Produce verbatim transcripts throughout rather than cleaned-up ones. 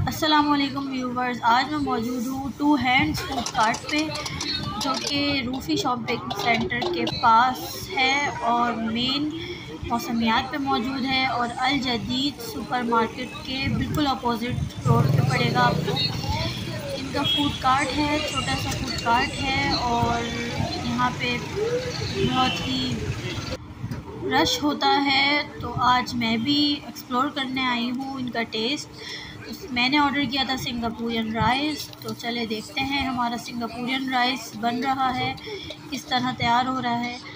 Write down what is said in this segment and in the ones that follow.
अस्सलामुअलैकुम व्यूवर्स, आज मैं मौजूद हूँ टू हैंड्स फूड कार्ट पे, जो कि रूफ़ी शॉपिंग सेंटर के पास है और मेन मौसमियात पे मौजूद है और अल जदीद सुपरमार्केट के बिल्कुल अपोजिट रोड पे पड़ेगा आपको। इनका फूड कार्ट है, छोटा सा फूड कार्ट है और यहाँ पे बहुत ही रश होता है। तो आज मैं भी एक्सप्लोर करने आई हूँ इनका टेस्ट। मैंने ऑर्डर किया था सिंगापुरियन राइस, तो चले देखते हैं हमारा सिंगापुरियन राइस बन रहा है, किस तरह तैयार हो रहा है।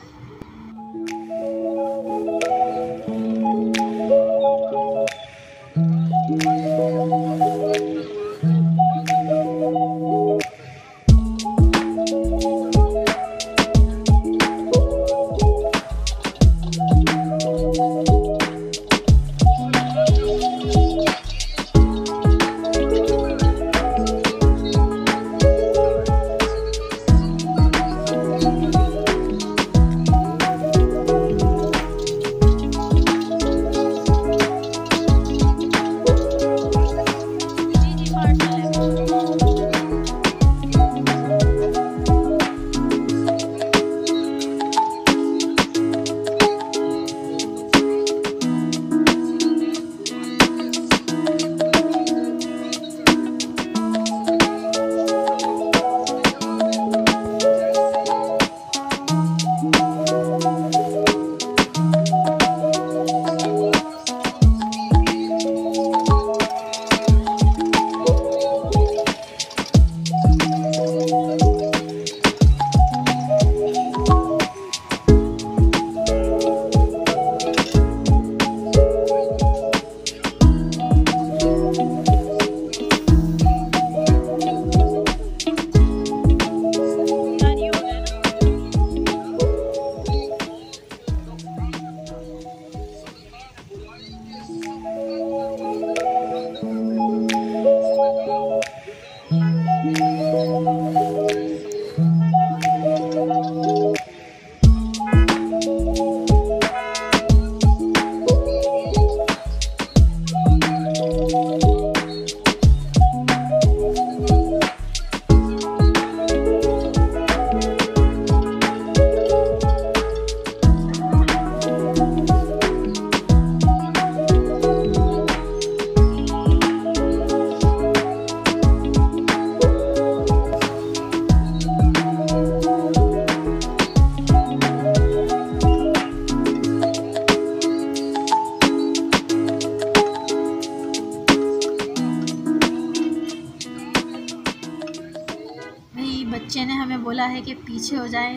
बच्चे ने हमें बोला है कि पीछे हो जाएं।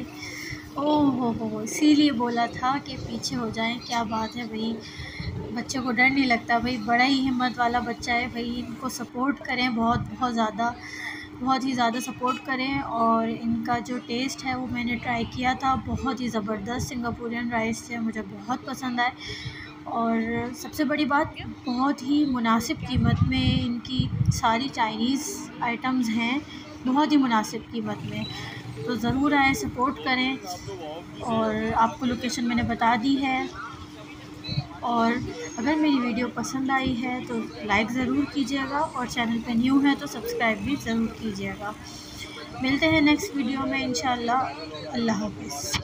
ओह हो हो इसीलिए बोला था कि पीछे हो जाएं। क्या बात है भाई, बच्चे को डर नहीं लगता भाई, बड़ा ही हिम्मत वाला बच्चा है भाई। इनको सपोर्ट करें, बहुत बहुत ज़्यादा बहुत ही ज़्यादा सपोर्ट करें। और इनका जो टेस्ट है वो मैंने ट्राई किया था, बहुत ही ज़बरदस्त सिंगापुरियन राइस से मुझे बहुत पसंद आए। और सबसे बड़ी बात, बहुत ही मुनासिब कीमत में इनकी सारी चाइनीज़ आइटम्स हैं, बहुत ही मुनासिब कीमत में। तो ज़रूर आए, सपोर्ट करें। और आपको लोकेशन मैंने बता दी है। और अगर मेरी वीडियो पसंद आई है तो लाइक ज़रूर कीजिएगा और चैनल पे न्यू है तो सब्सक्राइब भी ज़रूर कीजिएगा। मिलते हैं नेक्स्ट वीडियो में इंशाल्लाह। अल्लाह हाफ़िज़।